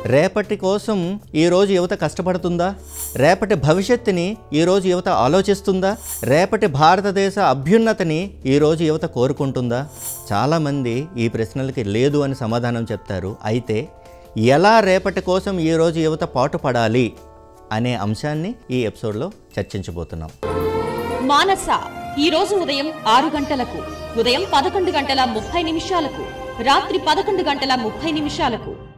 రేపటి కోసం ఈరోజు యువత కష్టపడుతుందా? రేపటి భవిష్యత్తుని ఈరోజు యువత ఆలోచిస్తుందా? రేపటి భారతదేశ అభ్యున్నతిని ఈరోజు యువత కోరుకుంటుందా? చాలామంది ఈ ప్రశ్నలకి లేదు అని సమాధానం చెప్తారు. అయితే ఎలా రేపటి కోసం ఈరోజు యువత పాటుపడాలి అనే అంశాన్ని ఈ ఎపిసోడ్లో చర్చించబోతున్నాం. మానస ఈరోజు ఉదయం 6 గంటలకు, ఉదయం 11:30 రాత్రి 11:30